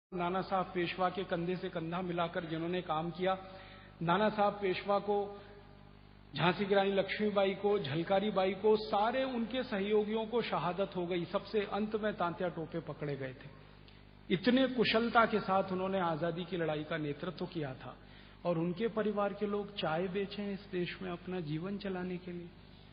नाना साहब पेशवा के कंधे से कंधा मिलाकर जिन्होंने काम किया, नाना साहब पेशवा को, झांसी की रानी लक्ष्मीबाई को, झलकारी बाई को, सारे उनके सहयोगियों को शहादत हो गई। सबसे अंत में तात्या टोपे पकड़े गए थे। इतने कुशलता के साथ उन्होंने आजादी की लड़ाई का नेतृत्व किया था और उनके परिवार के लोग चाय बेचे इस देश में अपना जीवन चलाने के लिए।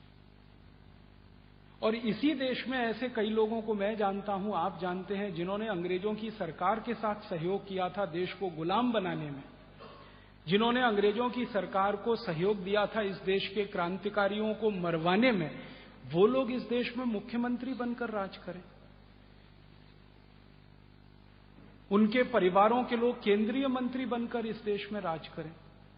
और इसी देश में ऐसे कई लोगों को मैं जानता हूं, आप जानते हैं, जिन्होंने अंग्रेजों की सरकार के साथ सहयोग किया था देश को गुलाम बनाने में, जिन्होंने अंग्रेजों की सरकार को सहयोग दिया था इस देश के क्रांतिकारियों को मरवाने में। वो लोग इस देश में मुख्यमंत्री बनकर राज करें, उनके परिवारों के लोग केंद्रीय मंत्री बनकर इस देश में राज करें।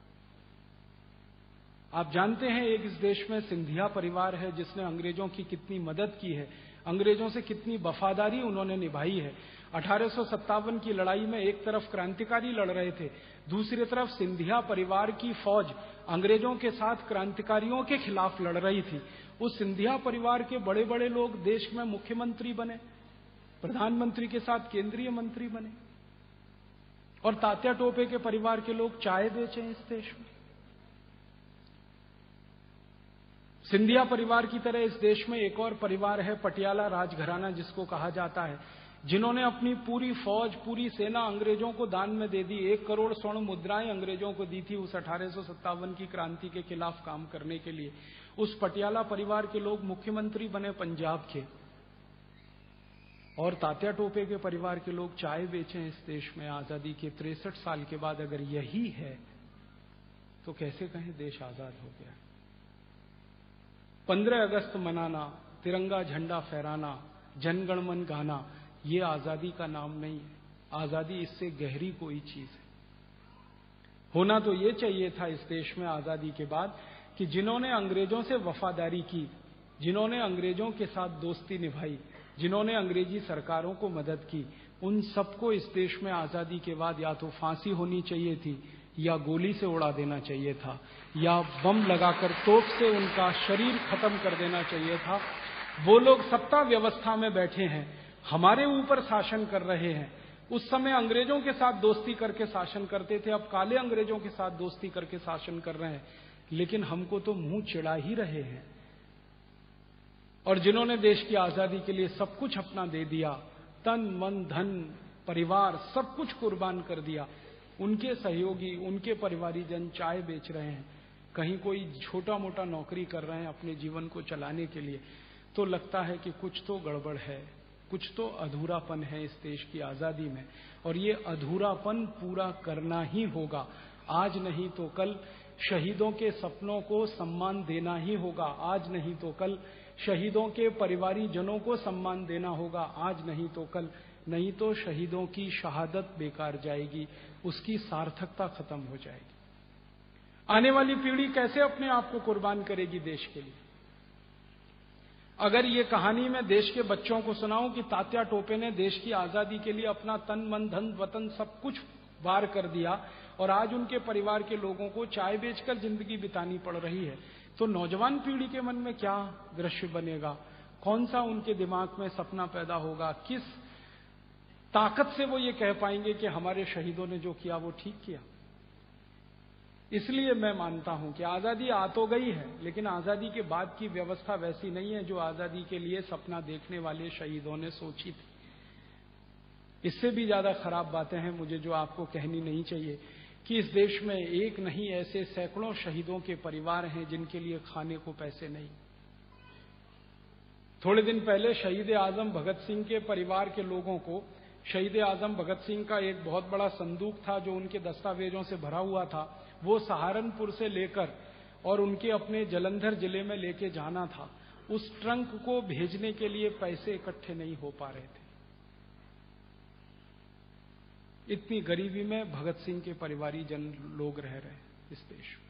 आप जानते हैं एक इस देश में सिंधिया परिवार है जिसने अंग्रेजों की कितनी मदद की है, अंग्रेजों से कितनी वफादारी उन्होंने निभाई है। 1857 की लड़ाई में एक तरफ क्रांतिकारी लड़ रहे थे, दूसरी तरफ सिंधिया परिवार की फौज अंग्रेजों के साथ क्रांतिकारियों के खिलाफ लड़ रही थी। उस सिंधिया परिवार के बड़े बड़े लोग देश में मुख्यमंत्री बने, प्रधानमंत्री के साथ केंद्रीय मंत्री बने, और तात्या टोपे के परिवार के लोग चाय बेचे इस देश में। सिंधिया परिवार की तरह इस देश में एक और परिवार है, पटियाला राजघराना जिसको कहा जाता है, जिन्होंने अपनी पूरी फौज, पूरी सेना अंग्रेजों को दान में दे दी। 1 करोड़ स्वर्ण मुद्राएं अंग्रेजों को दी थी उस 1857 की क्रांति के खिलाफ काम करने के लिए। उस पटियाला परिवार के लोग मुख्यमंत्री बने पंजाब के, और तात्या टोपे के परिवार के लोग चाय बेचे इस देश में आजादी के 63 साल के बाद। अगर यही है तो कैसे कहें देश आजाद हो गया। 15 अगस्त मनाना, तिरंगा झंडा फहराना, जनगण मन गाना, ये आजादी का नाम नहीं है। आजादी इससे गहरी कोई चीज है। होना तो ये चाहिए था इस देश में आजादी के बाद कि जिन्होंने अंग्रेजों से वफादारी की, जिन्होंने अंग्रेजों के साथ दोस्ती निभाई, जिन्होंने अंग्रेजी सरकारों को मदद की, उन सबको इस देश में आजादी के बाद या तो फांसी होनी चाहिए थी, या गोली से उड़ा देना चाहिए था, या बम लगाकर तोप से उनका शरीर खत्म कर देना चाहिए था। वो लोग सत्ता व्यवस्था में बैठे हैं, हमारे ऊपर शासन कर रहे हैं। उस समय अंग्रेजों के साथ दोस्ती करके शासन करते थे, अब काले अंग्रेजों के साथ दोस्ती करके शासन कर रहे हैं, लेकिन हमको तो मुंह चिढ़ा ही रहे हैं। और जिन्होंने देश की आजादी के लिए सब कुछ अपना दे दिया, तन मन धन परिवार सब कुछ कुर्बान कर दिया, उनके सहयोगी, उनके परिवारीजन चाय बेच रहे हैं, कहीं कोई छोटा मोटा नौकरी कर रहे हैं अपने जीवन को चलाने के लिए, तो लगता है कि कुछ तो गड़बड़ है, कुछ तो अधूरापन है इस देश की आजादी में। और ये अधूरापन पूरा करना ही होगा। आज नहीं तो कल शहीदों के सपनों को सम्मान देना ही होगा। आज नहीं तो कल शहीदों के परिवारीजनों को सम्मान देना होगा। आज नहीं तो कल, नहीं तो शहीदों की शहादत बेकार जाएगी, उसकी सार्थकता खत्म हो जाएगी। आने वाली पीढ़ी कैसे अपने आप को कुर्बान करेगी देश के लिए? अगर ये कहानी मैं देश के बच्चों को सुनाऊं कि तात्या टोपे ने देश की आजादी के लिए अपना तन मन धन वतन सब कुछ वार कर दिया और आज उनके परिवार के लोगों को चाय बेचकर जिंदगी बितानी पड़ रही है, तो नौजवान पीढ़ी के मन में क्या दृश्य बनेगा? कौन सा उनके दिमाग में सपना पैदा होगा? किस ताकत से वो ये कह पाएंगे कि हमारे शहीदों ने जो किया वो ठीक किया? इसलिए मैं मानता हूं कि आजादी आ तो गई है, लेकिन आजादी के बाद की व्यवस्था वैसी नहीं है जो आजादी के लिए सपना देखने वाले शहीदों ने सोची थी। इससे भी ज्यादा खराब बातें हैं मुझे जो आपको कहनी नहीं चाहिए कि इस देश में एक नहीं ऐसे सैकड़ों शहीदों के परिवार हैं जिनके लिए खाने को पैसे नहीं। थोड़े दिन पहले शहीद आजम भगत सिंह के परिवार के लोगों को, शहीद आजम भगत सिंह का एक बहुत बड़ा संदूक था जो उनके दस्तावेजों से भरा हुआ था, वो सहारनपुर से लेकर और उनके अपने जलंधर जिले में लेके जाना था। उस ट्रंक को भेजने के लिए पैसे इकट्ठे नहीं हो पा रहे थे। इतनी गरीबी में भगत सिंह के परिवारीजन लोग रह रहे हैं इस देश में।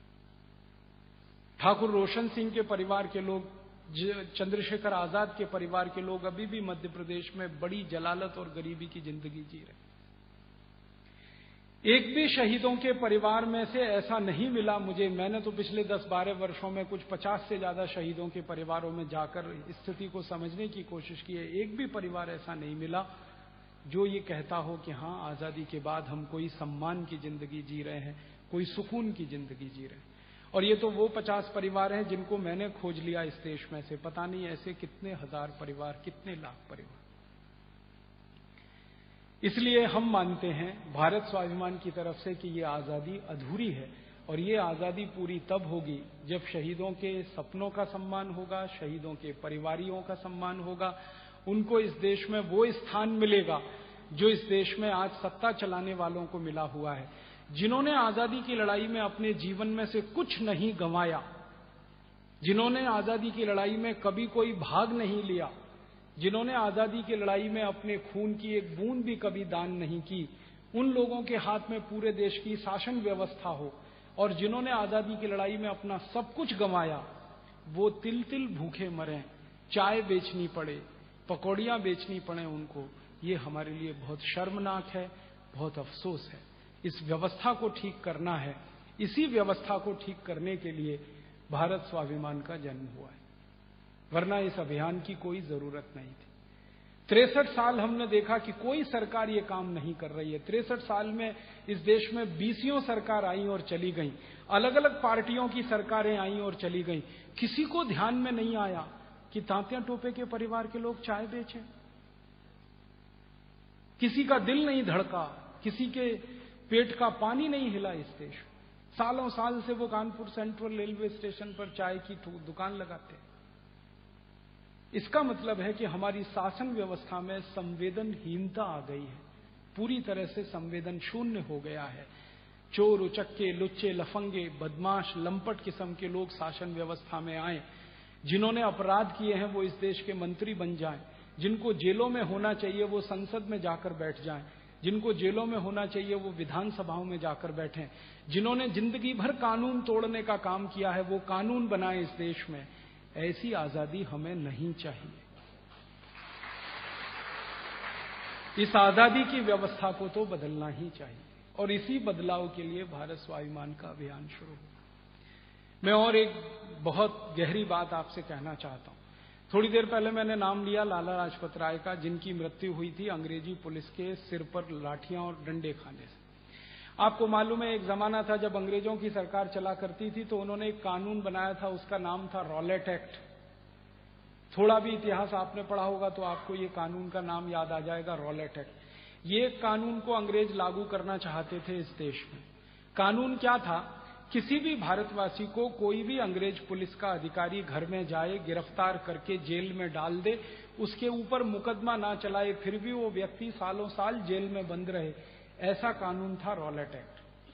ठाकुर रोशन सिंह के परिवार के लोग, चंद्रशेखर आजाद के परिवार के लोग अभी भी मध्य प्रदेश में बड़ी जलालत और गरीबी की जिंदगी जी रहे हैं। एक भी शहीदों के परिवार में से ऐसा नहीं मिला मुझे, मैंने तो पिछले 10-12 वर्षों में कुछ 50 से ज्यादा शहीदों के परिवारों में जाकर स्थिति को समझने की कोशिश की है। एक भी परिवार ऐसा नहीं मिला जो ये कहता हो कि हाँ, आजादी के बाद हम कोई सम्मान की जिंदगी जी रहे हैं, कोई सुकून की जिंदगी जी रहे हैं। और ये तो वो 50 परिवार हैं जिनको मैंने खोज लिया इस देश में से, पता नहीं ऐसे कितने हजार परिवार, कितने लाख परिवार। इसलिए हम मानते हैं भारत स्वाभिमान की तरफ से कि ये आजादी अधूरी है, और ये आजादी पूरी तब होगी जब शहीदों के सपनों का सम्मान होगा, शहीदों के परिवारियों का सम्मान होगा, उनको इस देश में वो स्थान मिलेगा जो इस देश में आज सत्ता चलाने वालों को मिला हुआ है, जिन्होंने आजादी की लड़ाई में अपने जीवन में से कुछ नहीं गंवाया, जिन्होंने आजादी की लड़ाई में कभी कोई भाग नहीं लिया, जिन्होंने आजादी की लड़ाई में अपने खून की एक बूंद भी कभी दान नहीं की, उन लोगों के हाथ में पूरे देश की शासन व्यवस्था हो, और जिन्होंने आजादी की लड़ाई में अपना सब कुछ गंवाया, वो तिल तिल भूखे मरें, चाय बेचनी पड़े, पकौड़ियां बेचनी पड़े उनको, ये हमारे लिए बहुत शर्मनाक है, बहुत अफसोस है। इस व्यवस्था को ठीक करना है। इसी व्यवस्था को ठीक करने के लिए भारत स्वाभिमान का जन्म हुआ है, वरना इस अभियान की कोई जरूरत नहीं थी। 63 साल हमने देखा कि कोई सरकार ये काम नहीं कर रही है। 63 साल में इस देश में 20 सरकार आई और चली गई, अलग अलग पार्टियों की सरकारें आई और चली गई। किसी को ध्यान में नहीं आया कि तांत्या टोपे के परिवार के लोग चाय बेचें। किसी का दिल नहीं धड़का, किसी के पेट का पानी नहीं हिला इस देश। सालों साल से वो कानपुर सेंट्रल रेलवे स्टेशन पर चाय की दुकान लगाते हैं। इसका मतलब है कि हमारी शासन व्यवस्था में संवेदनहीनता आ गई है, पूरी तरह से संवेदन शून्य हो गया है। चोर उचक्के, लुच्चे, लफंगे, बदमाश, लंपट किस्म के लोग शासन व्यवस्था में आए, जिन्होंने अपराध किए हैं वो इस देश के मंत्री बन जाएं, जिनको जेलों में होना चाहिए वो संसद में जाकर बैठ जाएं, जिनको जेलों में होना चाहिए वो विधानसभाओं में जाकर बैठें, जिन्होंने जिंदगी भर कानून तोड़ने का काम किया है वो कानून बनाए इस देश में। ऐसी आजादी हमें नहीं चाहिए। इस आजादी की व्यवस्था को तो बदलना ही चाहिए, और इसी बदलाव के लिए भारत स्वाभिमान का अभियान शुरू हुआ। मैं और एक बहुत गहरी बात आपसे कहना चाहता हूं। थोड़ी देर पहले मैंने नाम लिया लाला लाजपत राय का, जिनकी मृत्यु हुई थी अंग्रेजी पुलिस के सिर पर लाठियां और डंडे खाने से। आपको मालूम है, एक जमाना था जब अंग्रेजों की सरकार चला करती थी तो उन्होंने एक कानून बनाया था, उसका नाम था रॉलेट एक्ट। थोड़ा भी इतिहास आपने पढ़ा होगा तो आपको ये कानून का नाम याद आ जाएगा, रॉलेट एक्ट। ये कानून को अंग्रेज लागू करना चाहते थे इस देश में। कानून क्या था, किसी भी भारतवासी को कोई भी अंग्रेज पुलिस का अधिकारी घर में जाए, गिरफ्तार करके जेल में डाल दे, उसके ऊपर मुकदमा ना चलाए, फिर भी वो व्यक्ति सालों साल जेल में बंद रहे, ऐसा कानून था रॉलेट एक्ट।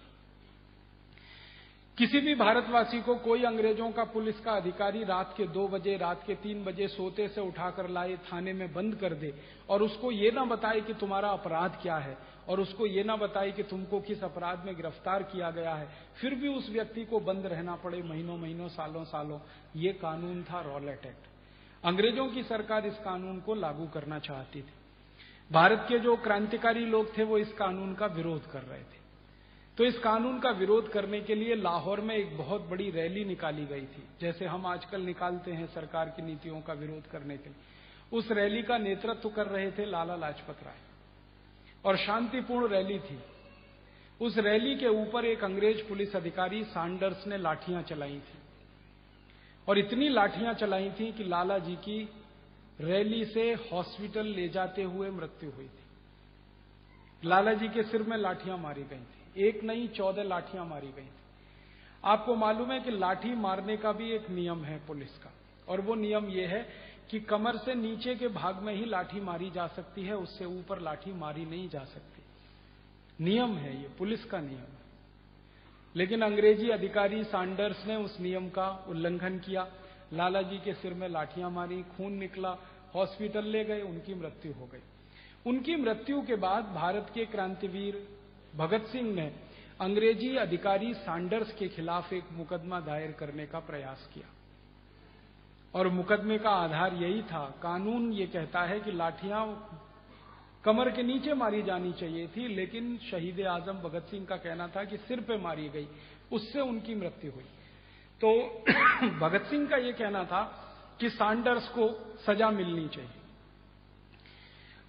किसी भी भारतवासी को कोई अंग्रेजों का पुलिस का अधिकारी रात के 2 बजे, रात के 3 बजे सोते से उठाकर लाए, थाने में बंद कर दे, और उसको ये ना बताए कि तुम्हारा अपराध क्या है, और उसको ये ना बताए कि तुमको किस अपराध में गिरफ्तार किया गया है, फिर भी उस व्यक्ति को बंद रहना पड़े महीनों महीनों, सालों सालों, ये कानून था रॉलेट एक्ट। अंग्रेजों की सरकार इस कानून को लागू करना चाहती थी। भारत के जो क्रांतिकारी लोग थे वो इस कानून का विरोध कर रहे थे। तो इस कानून का विरोध करने के लिए लाहौर में एक बहुत बड़ी रैली निकाली गई थी, जैसे हम आजकल निकालते हैं सरकार की नीतियों का विरोध करने के लिए। उस रैली का नेतृत्व कर रहे थे लाला लाजपत राय, और शांतिपूर्ण रैली थी। उस रैली के ऊपर एक अंग्रेज पुलिस अधिकारी सैंडर्स ने लाठियां चलाई थी, और इतनी लाठियां चलाई थी कि लाला जी की रैली से हॉस्पिटल ले जाते हुए मृत्यु हुई थी। लाला जी के सिर में लाठियां मारी गई थी, एक नहीं 14 लाठियां मारी गई थी। आपको मालूम है कि लाठी मारने का भी एक नियम है पुलिस का, और वो नियम ये है कि कमर से नीचे के भाग में ही लाठी मारी जा सकती है, उससे ऊपर लाठी मारी नहीं जा सकती। नियम है ये, पुलिस का नियम है। लेकिन अंग्रेजी अधिकारी सैंडर्स ने उस नियम का उल्लंघन किया, लाला जी के सिर में लाठियां मारी, खून निकला, हॉस्पिटल ले गए, उनकी मृत्यु हो गई। उनकी मृत्यु के बाद भारत के क्रांतिवीर भगत सिंह ने अंग्रेजी अधिकारी सैंडर्स के खिलाफ एक मुकदमा दायर करने का प्रयास किया, और मुकदमे का आधार यही था, कानून ये कहता है कि लाठियां कमर के नीचे मारी जानी चाहिए थी, लेकिन शहीद आजम भगत सिंह का कहना था कि सिर पे मारी गई, उससे उनकी मृत्यु हुई। तो भगत सिंह का ये कहना था कि सैंडर्स को सजा मिलनी चाहिए।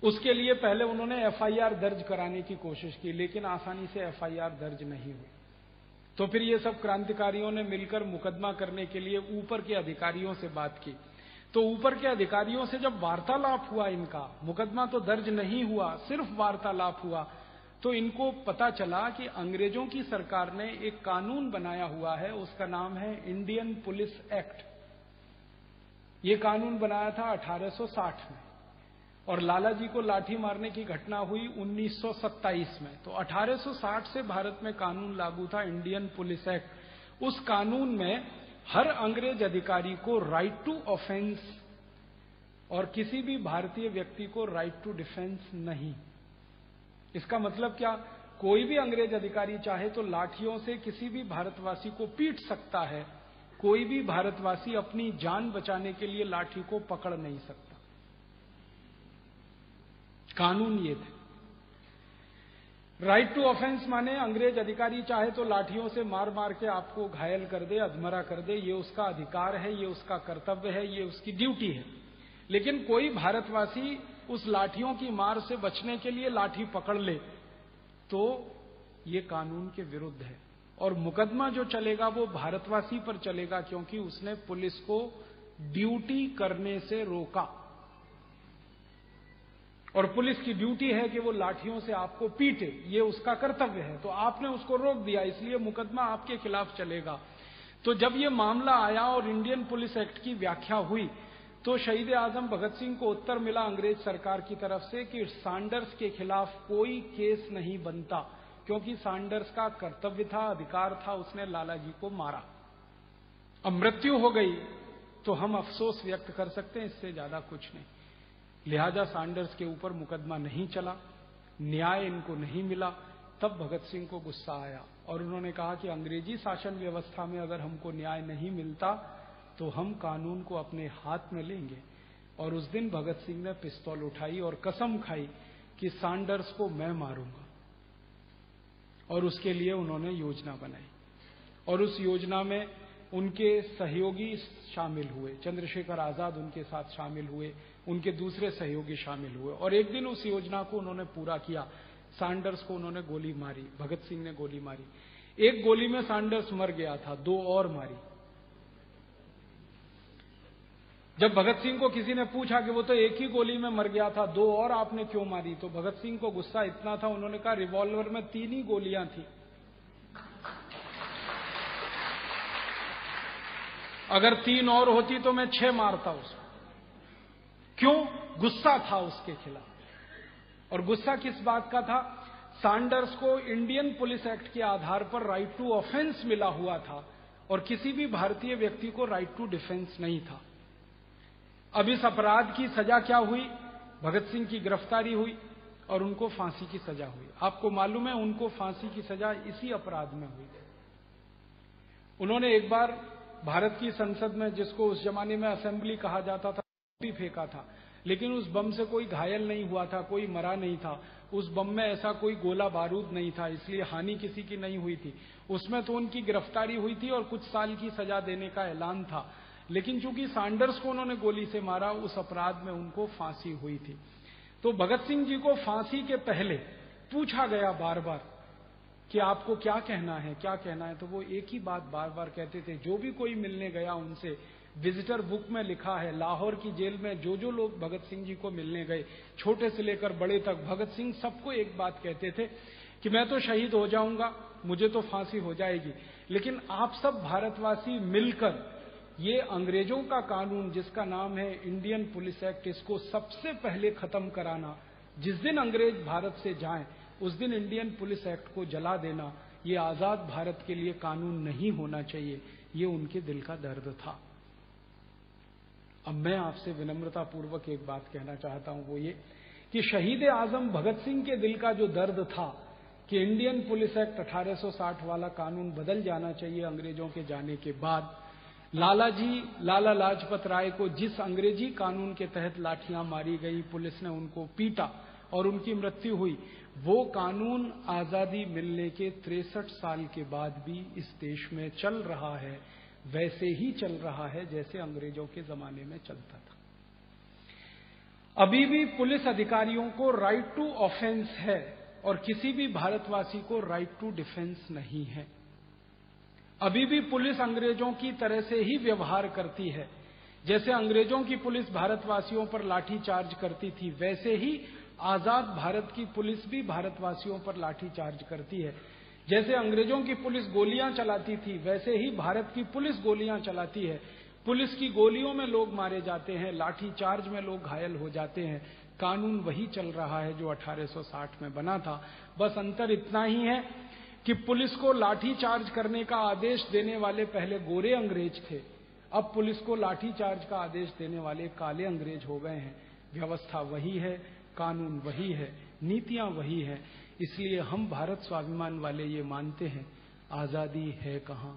उसके लिए पहले उन्होंने एफआईआर दर्ज कराने की कोशिश की, लेकिन आसानी से एफआईआर दर्ज नहीं हुई। तो फिर ये सब क्रांतिकारियों ने मिलकर मुकदमा करने के लिए ऊपर के अधिकारियों से बात की। तो ऊपर के अधिकारियों से जब वार्तालाप हुआ इनका, मुकदमा तो दर्ज नहीं हुआ, सिर्फ वार्तालाप हुआ, तो इनको पता चला कि अंग्रेजों की सरकार ने एक कानून बनाया हुआ है, उसका नाम है इंडियन पुलिस एक्ट। ये कानून बनाया था 1860 में और लाला जी को लाठी मारने की घटना हुई 1927 में। तो 1860 से भारत में कानून लागू था, इंडियन पुलिस एक्ट। उस कानून में हर अंग्रेज अधिकारी को राइट टू ऑफेंस और किसी भी भारतीय व्यक्ति को राइट टू डिफेंस नहीं। इसका मतलब क्या? कोई भी अंग्रेज अधिकारी चाहे तो लाठियों से किसी भी भारतवासी को पीट सकता है, कोई भी भारतवासी अपनी जान बचाने के लिए लाठी को पकड़ नहीं सकता। कानून ये थे। राइट टू ऑफेंस माने अंग्रेज अधिकारी चाहे तो लाठियों से मार मार के आपको घायल कर दे, अधमरा कर दे, ये उसका अधिकार है, ये उसका कर्तव्य है, ये उसकी ड्यूटी है। लेकिन कोई भारतवासी उस लाठियों की मार से बचने के लिए लाठी पकड़ ले तो ये कानून के विरुद्ध है। और मुकदमा जो चलेगा वो भारतवासी पर चलेगा, क्योंकि उसने पुलिस को ड्यूटी करने से रोका। और पुलिस की ड्यूटी है कि वो लाठियों से आपको पीटे, ये उसका कर्तव्य है। तो आपने उसको रोक दिया, इसलिए मुकदमा आपके खिलाफ चलेगा। तो जब ये मामला आया और इंडियन पुलिस एक्ट की व्याख्या हुई, तो शहीद आजम भगत सिंह को उत्तर मिला अंग्रेज सरकार की तरफ से कि सैंडर्स के खिलाफ कोई केस नहीं बनता, क्योंकि सैंडर्स का कर्तव्य था, अधिकार था, उसने लाला जी को मारा। अब मृत्यु हो गई तो हम अफसोस व्यक्त कर सकते हैं, इससे ज्यादा कुछ नहीं। लिहाजा सैंडर्स के ऊपर मुकदमा नहीं चला, न्याय इनको नहीं मिला। तब भगत सिंह को गुस्सा आया और उन्होंने कहा कि अंग्रेजी शासन व्यवस्था में अगर हमको न्याय नहीं मिलता तो हम कानून को अपने हाथ में लेंगे। और उस दिन भगत सिंह ने पिस्तौल उठाई और कसम खाई कि सैंडर्स को मैं मारूंगा। और उसके लिए उन्होंने योजना बनाई और उस योजना में उनके सहयोगी शामिल हुए, चंद्रशेखर आजाद उनके साथ शामिल हुए, उनके दूसरे सहयोगी शामिल हुए। और एक दिन उस योजना को उन्होंने पूरा किया। सैंडर्स को उन्होंने गोली मारी, भगत सिंह ने गोली मारी। एक गोली में सैंडर्स मर गया था, दो और मारी। जब भगत सिंह को किसी ने पूछा कि वो तो एक ही गोली में मर गया था, दो और आपने क्यों मारी, तो भगत सिंह को गुस्सा इतना था, उन्होंने कहा रिवॉल्वर में 3 ही गोलियां थी, अगर 3 और होती तो मैं 6 मारता उसको। क्यों? गुस्सा था उसके खिलाफ। और गुस्सा किस बात का था? सैंडर्स को इंडियन पुलिस एक्ट के आधार पर राइट टू ऑफेंस मिला हुआ था और किसी भी भारतीय व्यक्ति को राइट टू डिफेंस नहीं था। अब इस अपराध की सजा क्या हुई? भगत सिंह की गिरफ्तारी हुई और उनको फांसी की सजा हुई। आपको मालूम है उनको फांसी की सजा इसी अपराध में हुई। उन्होंने एक बार भारत की संसद में, जिसको उस जमाने में असेंबली कहा जाता था, भी फेंका था, लेकिन उस बम से कोई घायल नहीं हुआ था, कोई मरा नहीं था। उस बम में ऐसा कोई गोला बारूद नहीं था, इसलिए हानि किसी की नहीं हुई थी। उसमें तो उनकी गिरफ्तारी हुई थी और कुछ साल की सजा देने का ऐलान था, लेकिन चूंकि सैंडर्स को उन्होंने गोली से मारा, उस अपराध में उनको फांसी हुई थी। तो भगत सिंह जी को फांसी के पहले पूछा गया बार बार कि आपको क्या कहना है, क्या कहना है, तो वो एक ही बात बार बार कहते थे। जो भी कोई मिलने गया उनसे, विजिटर बुक में लिखा है, लाहौर की जेल में जो जो लोग भगत सिंह जी को मिलने गए, छोटे से लेकर बड़े तक, भगत सिंह सबको एक बात कहते थे कि मैं तो शहीद हो जाऊंगा, मुझे तो फांसी हो जाएगी, लेकिन आप सब भारतवासी मिलकर ये अंग्रेजों का कानून जिसका नाम है इंडियन पुलिस एक्ट, इसको सबसे पहले खत्म कराना। जिस दिन अंग्रेज भारत से जाएं उस दिन इंडियन पुलिस एक्ट को जला देना। ये आजाद भारत के लिए कानून नहीं होना चाहिए, ये उनके दिल का दर्द था। अब मैं आपसे विनम्रता पूर्वक एक बात कहना चाहता हूं, वो ये कि शहीद आजम भगत सिंह के दिल का जो दर्द था कि इंडियन पुलिस एक्ट 1860 वाला कानून बदल जाना चाहिए अंग्रेजों के जाने के बाद, लाला लाजपत राय को जिस अंग्रेजी कानून के तहत लाठियां मारी गई, पुलिस ने उनको पीटा और उनकी मृत्यु हुई, वो कानून आजादी मिलने के 63 साल के बाद भी इस देश में चल रहा है, वैसे ही चल रहा है जैसे अंग्रेजों के जमाने में चलता था। अभी भी पुलिस अधिकारियों को राइट टू ऑफेंस है और किसी भी भारतवासी को राइट टू डिफेंस नहीं है। अभी भी पुलिस अंग्रेजों की तरह से ही व्यवहार करती है। जैसे अंग्रेजों की पुलिस भारतवासियों पर लाठीचार्ज करती थी, वैसे ही आजाद भारत की पुलिस भी भारतवासियों पर लाठीचार्ज करती है। जैसे अंग्रेजों की पुलिस गोलियां चलाती थी, वैसे ही भारत की पुलिस गोलियां चलाती है। पुलिस की गोलियों में लोग मारे जाते हैं, लाठीचार्ज में लोग घायल हो जाते हैं। कानून वही चल रहा है जो 1860 में बना था। बस अंतर इतना ही है कि पुलिस को लाठीचार्ज करने का आदेश देने वाले पहले गोरे अंग्रेज थे, अब पुलिस को लाठीचार्ज का आदेश देने वाले काले अंग्रेज हो गए हैं। व्यवस्था वही है, कानून वही है, नीतियां वही है। इसलिए हम भारत स्वाभिमान वाले ये मानते हैं, आजादी है कहां?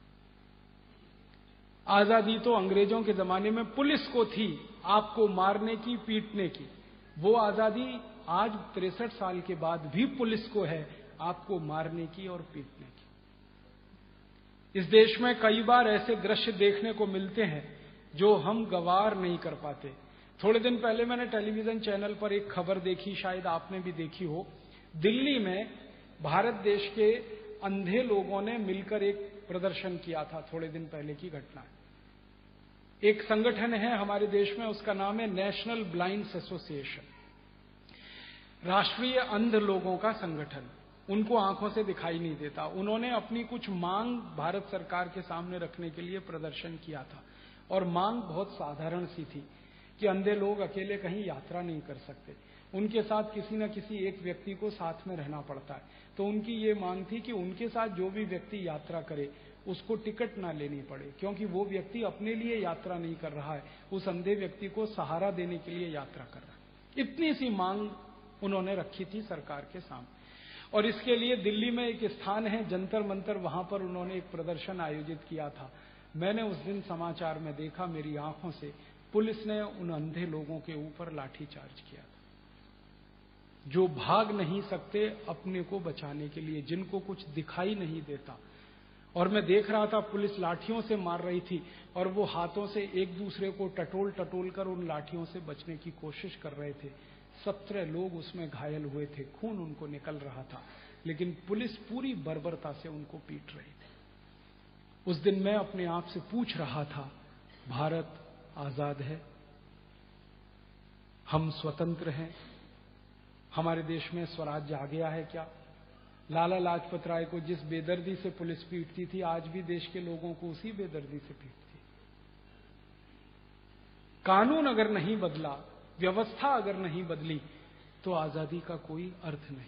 आजादी तो अंग्रेजों के जमाने में पुलिस को थी, आपको मारने की, पीटने की। वो आजादी आज 63 साल के बाद भी पुलिस को है, आपको मारने की और पीटने की। इस देश में कई बार ऐसे दृश्य देखने को मिलते हैं जो हम गवार नहीं कर पाते। थोड़े दिन पहले मैंने टेलीविजन चैनल पर एक खबर देखी, शायद आपने भी देखी हो। दिल्ली में भारत देश के अंधे लोगों ने मिलकर एक प्रदर्शन किया था, थोड़े दिन पहले की घटना। एक संगठन है हमारे देश में, उसका नाम है नेशनल ब्लाइंड्स एसोसिएशन, राष्ट्रीय अंध लोगों का संगठन। उनको आंखों से दिखाई नहीं देता। उन्होंने अपनी कुछ मांग भारत सरकार के सामने रखने के लिए प्रदर्शन किया था, और मांग बहुत साधारण सी थी कि अंधे लोग अकेले कहीं यात्रा नहीं कर सकते, उनके साथ किसी न किसी एक व्यक्ति को साथ में रहना पड़ता है। तो उनकी ये मांग थी कि उनके साथ जो भी व्यक्ति यात्रा करे उसको टिकट ना लेनी पड़े, क्योंकि वो व्यक्ति अपने लिए यात्रा नहीं कर रहा है, उस अंधे व्यक्ति को सहारा देने के लिए यात्रा कर रहा है। इतनी सी मांग उन्होंने रखी थी सरकार के सामने। और इसके लिए दिल्ली में एक स्थान है जंतर मंतर, वहां पर उन्होंने एक प्रदर्शन आयोजित किया था। मैंने उस दिन समाचार में देखा मेरी आंखों से, पुलिस ने उन अंधे लोगों के ऊपर लाठीचार्ज किया था, जो भाग नहीं सकते अपने को बचाने के लिए, जिनको कुछ दिखाई नहीं देता। और मैं देख रहा था पुलिस लाठियों से मार रही थी, और वो हाथों से एक दूसरे को टटोल टटोल कर उन लाठियों से बचने की कोशिश कर रहे थे। 17 लोग उसमें घायल हुए थे, खून उनको निकल रहा था, लेकिन पुलिस पूरी बर्बरता से उनको पीट रही थी। उस दिन मैं अपने आप से पूछ रहा था, भारत आजाद है? हम स्वतंत्र हैं? हमारे देश में स्वराज्य आ गया है क्या? लाला लाजपत राय को जिस बेदर्दी से पुलिस पीटती थी, आज भी देश के लोगों को उसी बेदर्दी से पीटती। कानून अगर नहीं बदला, व्यवस्था अगर नहीं बदली, तो आजादी का कोई अर्थ नहीं।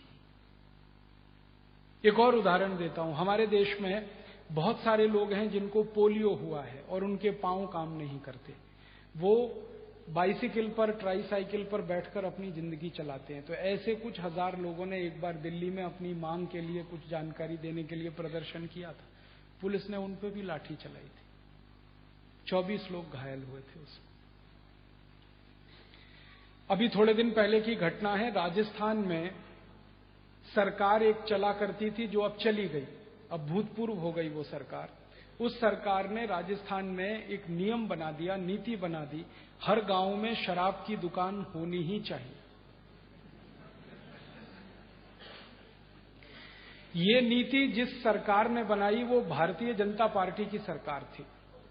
एक और उदाहरण देता हूं। हमारे देश में बहुत सारे लोग हैं जिनको पोलियो हुआ है और उनके पांव काम नहीं करते। वो बाइसिकल पर, ट्राईसाइकिल पर बैठकर अपनी जिंदगी चलाते हैं। तो ऐसे कुछ हजार लोगों ने एक बार दिल्ली में अपनी मांग के लिए कुछ जानकारी देने के लिए प्रदर्शन किया था। पुलिस ने उन पर भी लाठी चलाई थी, 24 लोग घायल हुए थे उसमें। अभी थोड़े दिन पहले की घटना है, राजस्थान में सरकार एक चला करती थी जो अब चली गई, अब भूतपूर्व हो गई वो सरकार। उस सरकार ने राजस्थान में एक नियम बना दिया, नीति बना दी, हर गांव में शराब की दुकान होनी ही चाहिए। ये नीति जिस सरकार ने बनाई वो भारतीय जनता पार्टी की सरकार थी,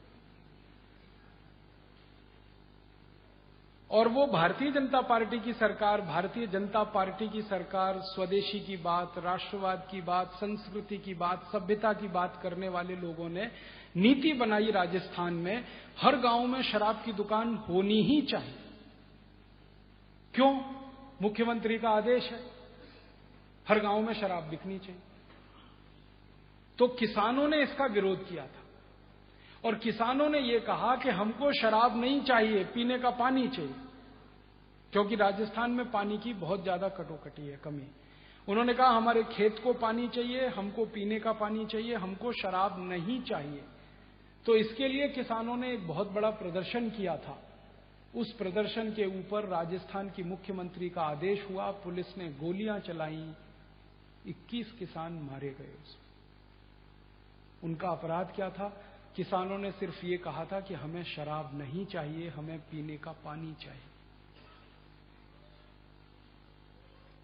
और वो भारतीय जनता पार्टी की सरकार, भारतीय जनता पार्टी की सरकार स्वदेशी की बात, राष्ट्रवाद की बात, संस्कृति की बात, सभ्यता की बात करने वाले लोगों ने नीति बनाई राजस्थान में, हर गांव में शराब की दुकान होनी ही चाहिए। क्यों? मुख्यमंत्री का आदेश है, हर गांव में शराब बिकनी चाहिए। तो किसानों ने इसका विरोध किया था, और किसानों ने यह कहा कि हमको शराब नहीं चाहिए, पीने का पानी चाहिए, क्योंकि राजस्थान में पानी की बहुत ज्यादा कटोकटी है, कमी। उन्होंने कहा हमारे खेत को पानी चाहिए, हमको पीने का पानी चाहिए, हमको शराब नहीं चाहिए। तो इसके लिए किसानों ने एक बहुत बड़ा प्रदर्शन किया था। उस प्रदर्शन के ऊपर राजस्थान की मुख्यमंत्री का आदेश हुआ, पुलिस ने गोलियां चलाई, 21 किसान मारे गए उसमें। उनका अपराध क्या था? किसानों ने सिर्फ ये कहा था कि हमें शराब नहीं चाहिए, हमें पीने का पानी चाहिए।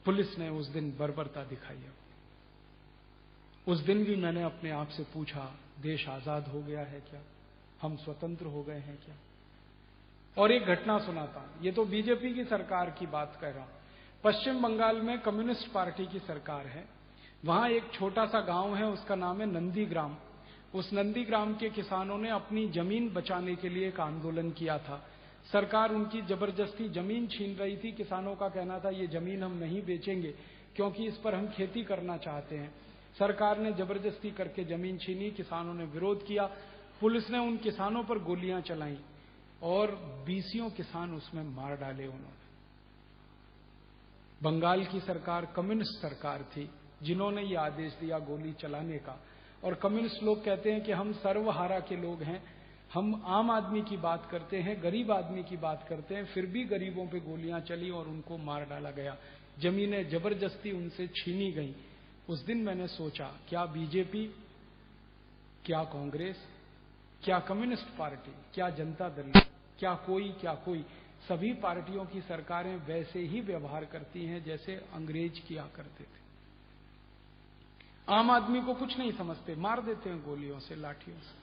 पुलिस ने उस दिन बर्बरता दिखाई है। उस दिन भी मैंने अपने आप से पूछा, देश आजाद हो गया है क्या? हम स्वतंत्र हो गए हैं क्या? और एक घटना सुनाता हूं, ये तो बीजेपी की सरकार की बात कर रहा हूं। पश्चिम बंगाल में कम्युनिस्ट पार्टी की सरकार है। वहां एक छोटा सा गांव है, उसका नाम है नंदीग्राम। उस नंदीग्राम के किसानों ने अपनी जमीन बचाने के लिए एक आंदोलन किया था। सरकार उनकी जबरदस्ती जमीन छीन रही थी। किसानों का कहना था ये जमीन हम नहीं बेचेंगे क्योंकि इस पर हम खेती करना चाहते हैं। सरकार ने जबरदस्ती करके जमीन छीनी, किसानों ने विरोध किया, पुलिस ने उन किसानों पर गोलियां चलाई और 20 किसान उसमें मार डाले उन्होंने। बंगाल की सरकार कम्युनिस्ट सरकार थी जिन्होंने ये आदेश दिया गोली चलाने का। और कम्युनिस्ट लोग कहते हैं कि हम सर्वहारा के लोग हैं, हम आम आदमी की बात करते हैं, गरीब आदमी की बात करते हैं, फिर भी गरीबों पे गोलियां चली और उनको मार डाला गया, जमीनें जबरदस्ती उनसे छीनी गई। उस दिन मैंने सोचा, क्या बीजेपी, क्या कांग्रेस, क्या कम्युनिस्ट पार्टी, क्या जनता दल, क्या कोई सभी पार्टियों की सरकारें वैसे ही व्यवहार करती हैं जैसे अंग्रेज किया करते थे। आम आदमी को कुछ नहीं समझते, मार देते हैं गोलियों से, लाठियों से।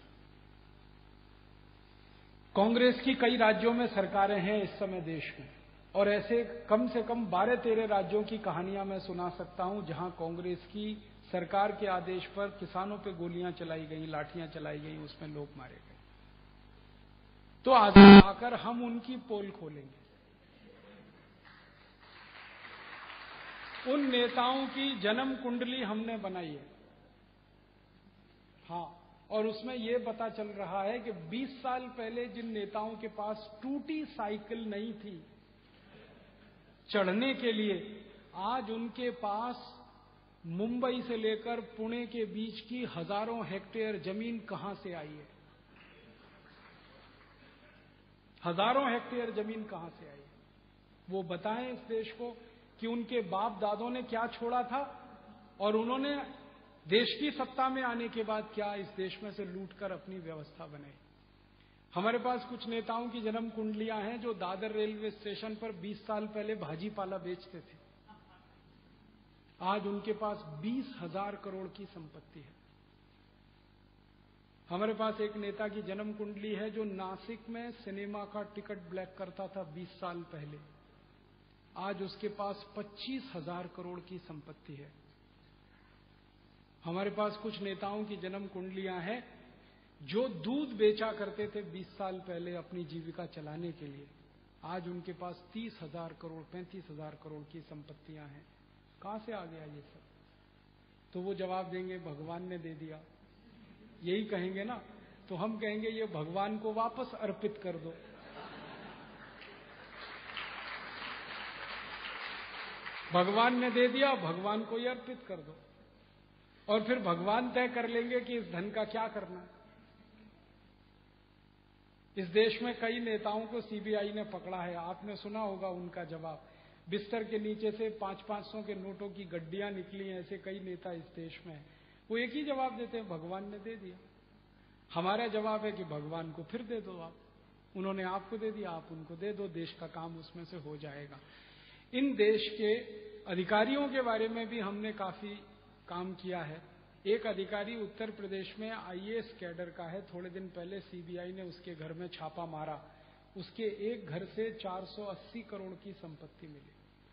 कांग्रेस की कई राज्यों में सरकारें हैं इस समय देश में, और ऐसे कम से कम 12-13 राज्यों की कहानियां मैं सुना सकता हूं जहां कांग्रेस की सरकार के आदेश पर किसानों पे गोलियां चलाई गई, लाठियां चलाई गई, उसमें लोग मारे गए। तो आज आकर हम उनकी पोल खोलेंगे, उन नेताओं की जन्म कुंडली हमने बनाई है। हां, और उसमें यह पता चल रहा है कि 20 साल पहले जिन नेताओं के पास टूटी साइकिल नहीं थी चढ़ने के लिए, आज उनके पास मुंबई से लेकर पुणे के बीच की हजारों हेक्टेयर जमीन कहां से आई है? हजारों हेक्टेयर जमीन कहां से आई? वो बताएं इस देश को कि उनके बाप दादों ने क्या छोड़ा था और उन्होंने देश की सत्ता में आने के बाद क्या इस देश में से लूटकर अपनी व्यवस्था बनाई। हमारे पास कुछ नेताओं की जन्म कुंडलियां हैं जो दादर रेलवे स्टेशन पर 20 साल पहले भाजी पाला बेचते थे। आज उनके पास 20,000 करोड़ की संपत्ति है। हमारे पास एक नेता की जन्म कुंडली है जो नासिक में सिनेमा का टिकट ब्लैक करता था 20 साल पहले। आज उसके पास 25,000 करोड़ की संपत्ति है। हमारे पास कुछ नेताओं की जन्म कुंडलियां हैं जो दूध बेचा करते थे 20 साल पहले अपनी जीविका चलाने के लिए। आज उनके पास 30,000 करोड़ 35,000 करोड़ की संपत्तियां हैं। कहां से आ गया ये सब? तो वो जवाब देंगे भगवान ने दे दिया। यही कहेंगे ना, तो हम कहेंगे ये भगवान को वापस अर्पित कर दो। भगवान ने दे दिया, भगवान को ही अर्पित कर दो, और फिर भगवान तय कर लेंगे कि इस धन का क्या करना। इस देश में कई नेताओं को सीबीआई ने पकड़ा है, आपने सुना होगा उनका जवाब। बिस्तर के नीचे से 500-500 के नोटों की गड्डियां निकली हैं, ऐसे कई नेता इस देश में हैं। वो एक ही जवाब देते हैं, भगवान ने दे दिया। हमारा जवाब है कि भगवान को फिर दे दो आप, उन्होंने आपको दे दिया, आप उनको दे दो, देश का काम उसमें से हो जाएगा। इन देश के अधिकारियों के बारे में भी हमने काफी काम किया है। एक अधिकारी उत्तर प्रदेश में आईएएस कैडर का है, थोड़े दिन पहले सीबीआई ने उसके घर में छापा मारा, उसके एक घर से 480 करोड़ की संपत्ति मिली।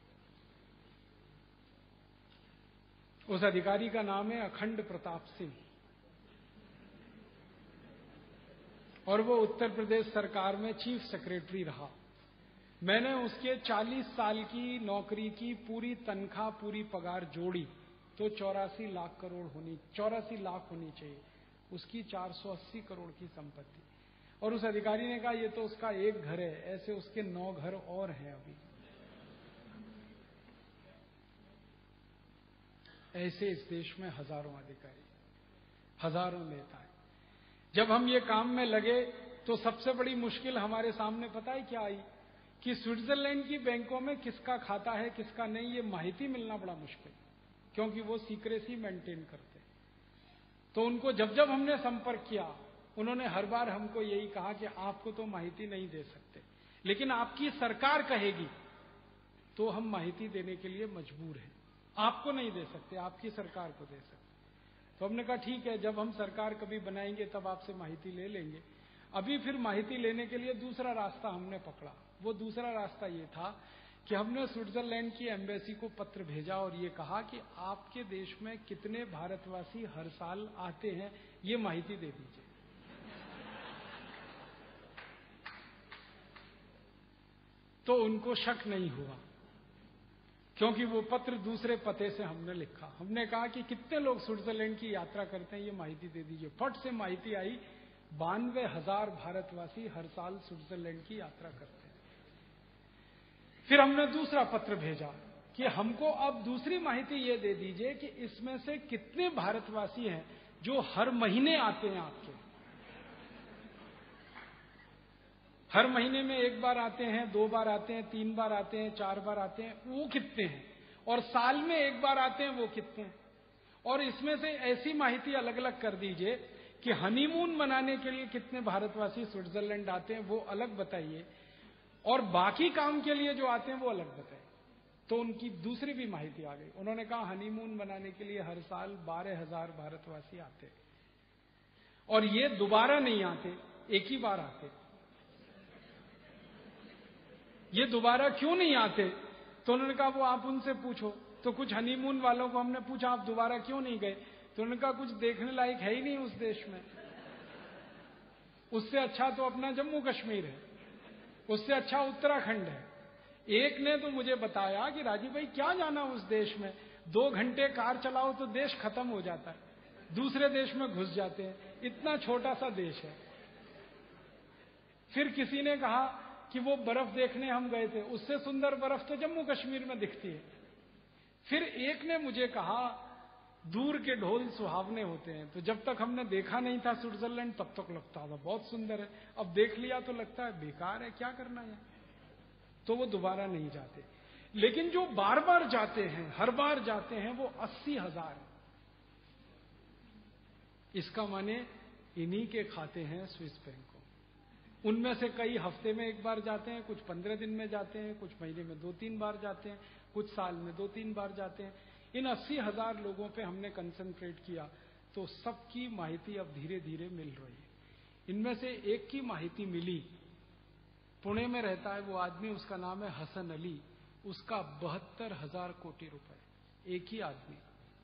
उस अधिकारी का नाम है अखंड प्रताप सिंह, और वो उत्तर प्रदेश सरकार में चीफ सेक्रेटरी रहा। मैंने उसके 40 साल की नौकरी की पूरी तनख्वाह, पूरी पगार जोड़ी तो 84 लाख होनी चाहिए। उसकी 480 करोड़ की संपत्ति। और उस अधिकारी ने कहा ये तो उसका एक घर है, ऐसे उसके 9 घर और हैं अभी। ऐसे इस देश में हजारों अधिकारी, हजारों नेता हैं। जब हम ये काम में लगे तो सबसे बड़ी मुश्किल हमारे सामने पता है क्या आई? कि स्विट्जरलैंड की बैंकों में किसका खाता है किसका नहीं, ये माहिती मिलना बड़ा मुश्किल, क्योंकि वो सीक्रेसी मेंटेन करते। तो उनको जब जब हमने संपर्क किया, उन्होंने हर बार हमको यही कहा कि आपको तो माहिती नहीं दे सकते, लेकिन आपकी सरकार कहेगी तो हम माहिती देने के लिए मजबूर हैं। आपको नहीं दे सकते, आपकी सरकार को दे सकते। तो हमने कहा ठीक है, जब हम सरकार कभी बनाएंगे तब आपसे माहिती ले लेंगे। अभी फिर माहिती लेने के लिए दूसरा रास्ता हमने पकड़ा। वो दूसरा रास्ता ये था कि हमने स्विट्जरलैंड की एम्बेसी को पत्र भेजा और ये कहा कि आपके देश में कितने भारतवासी हर साल आते हैं, ये माहिती दे दीजिए। तो उनको शक नहीं हुआ, क्योंकि वो पत्र दूसरे पते से हमने लिखा। हमने कहा कि कितने लोग स्विट्जरलैंड की यात्रा करते हैं, ये माहिती दे दीजिए। फट से माहिती आई, 92,000 भारतवासी हर साल स्विट्जरलैंड की यात्रा करते हैं। फिर हमने दूसरा पत्र भेजा कि हमको अब दूसरी माहिती ये दे दीजिए कि इसमें से कितने भारतवासी हैं जो हर महीने आते हैं आपके। हर महीने में 1 बार आते हैं, 2 बार आते हैं, 3 बार आते हैं, 4 बार आते हैं, वो कितने हैं। और साल में 1 बार आते हैं, वो कितने हैं। और इसमें से ऐसी माहिती अलग अलग कर दीजिए कि हनीमून मनाने के लिए कितने भारतवासी स्विट्जरलैंड आते हैं, वो अलग बताइए, और बाकी काम के लिए जो आते हैं वो अलग बताइए। तो उनकी दूसरी भी माहिती आ गई। उन्होंने कहा हनीमून मनाने के लिए हर साल 12,000 भारतवासी आते, और ये दोबारा नहीं आते, एक ही बार आते। ये दोबारा क्यों नहीं आते? तो उन्होंने कहा वो आप उनसे पूछो। तो कुछ हनीमून वालों को हमने पूछा आप दोबारा क्यों नहीं गए? तो उन्होंने कहा कुछ देखने लायक है ही नहीं उस देश में, उससे अच्छा तो अपना जम्मू कश्मीर है, उससे अच्छा उत्तराखंड है। एक ने तो मुझे बताया कि राजीव भाई क्या जाना उस देश में, 2 घंटे कार चलाओ तो देश खत्म हो जाता है, दूसरे देश में घुस जाते हैं, इतना छोटा सा देश है। फिर किसी ने कहा कि वो बर्फ देखने हम गए थे, उससे सुंदर बर्फ तो जम्मू कश्मीर में दिखती है। फिर एक ने मुझे कहा दूर के ढोल सुहावने होते हैं। तो जब तक हमने देखा नहीं था स्विट्जरलैंड तब तक लगता था बहुत सुंदर है, अब देख लिया तो लगता है बेकार है, क्या करना है। तो वो दोबारा नहीं जाते। लेकिन जो बार बार जाते हैं, हर बार जाते हैं, वो 80,000। इसका माने इन्हीं के खाते हैं स्विस बैंकों। उनमें से कई हफ्ते में 1 बार जाते हैं, कुछ 15 दिन में जाते हैं, कुछ महीने में 2-3 बार जाते हैं, कुछ साल में 2-3 बार जाते हैं। इन 80,000 लोगों पे हमने कंसंट्रेट किया, तो सबकी माहिती अब धीरे धीरे मिल रही है। इनमें से एक की माहिती मिली, पुणे में रहता है वो आदमी, उसका नाम है हसन अली। उसका 72,000 कोटी रुपए, एक ही आदमी,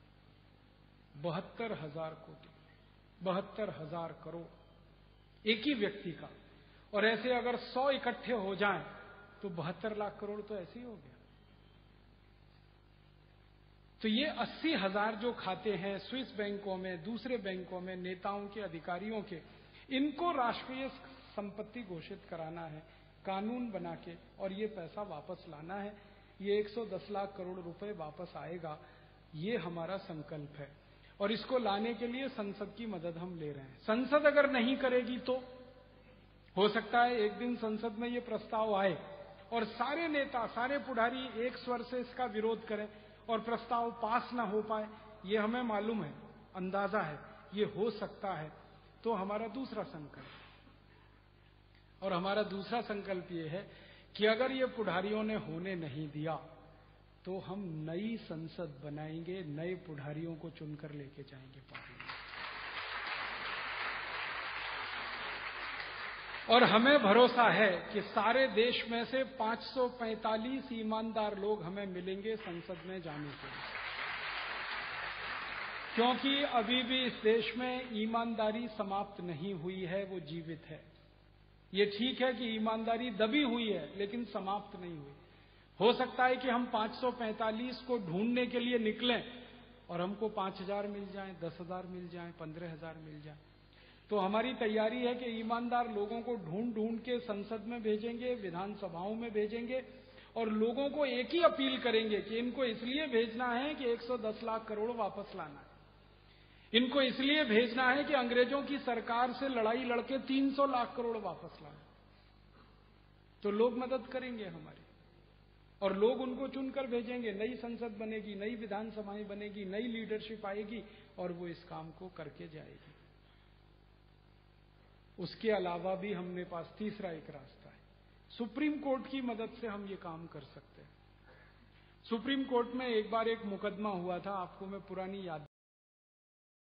72,000 कोटी, 72,000 करोड़ एक ही व्यक्ति का। और ऐसे अगर 100 इकट्ठे हो जाएं तो 72 लाख करोड़ तो ऐसे ही हो गया। तो ये 80,000 जो खाते हैं स्विस बैंकों में, दूसरे बैंकों में, नेताओं के, अधिकारियों के, इनको राष्ट्रीय संपत्ति घोषित कराना है कानून बना के, और ये पैसा वापस लाना है। ये 110 लाख करोड़ रुपए वापस आएगा, ये हमारा संकल्प है। और इसको लाने के लिए संसद की मदद हम ले रहे हैं। संसद अगर नहीं करेगी तो हो सकता है एक दिन संसद में ये प्रस्ताव आए और सारे नेता, सारे पुढ़ारी एक स्वर से इसका विरोध करें और प्रस्ताव पास ना हो पाए। ये हमें मालूम है, अंदाजा है, ये हो सकता है। तो हमारा दूसरा संकल्प, और हमारा दूसरा संकल्प ये है कि अगर ये पुढ़ारियों ने होने नहीं दिया तो हम नई संसद बनाएंगे, नए पुढ़ारियों को चुनकर लेके जाएंगे पार्लियामेंट। और हमें भरोसा है कि सारे देश में से 545 ईमानदार लोग हमें मिलेंगे संसद में जाने के लिए, क्योंकि अभी भी इस देश में ईमानदारी समाप्त नहीं हुई है, वो जीवित है। ये ठीक है कि ईमानदारी दबी हुई है लेकिन समाप्त नहीं हुई। हो सकता है कि हम 545 को ढूंढने के लिए निकलें और हमको 5,000 मिल जाएं, 10,000 मिल जाएं, 15,000 मिल जाएं। तो हमारी तैयारी है कि ईमानदार लोगों को ढूंढ ढूंढ के संसद में भेजेंगे, विधानसभाओं में भेजेंगे, और लोगों को एक ही अपील करेंगे कि इनको इसलिए भेजना है कि 110 लाख करोड़ वापस लाना है, इनको इसलिए भेजना है कि अंग्रेजों की सरकार से लड़ाई लड़के 300 लाख करोड़ वापस लाना। तो लोग मदद करेंगे हमारी, और लोग उनको चुनकर भेजेंगे। नई संसद बनेगी, नई विधानसभाएं बनेगी, नई लीडरशिप आएगी और वो इस काम को करके जाएगी। उसके अलावा भी हमने पास तीसरा एक रास्ता है। सुप्रीम कोर्ट की मदद से हम ये काम कर सकते हैं। सुप्रीम कोर्ट में एक बार एक मुकदमा हुआ था, आपको मैं पुरानी याद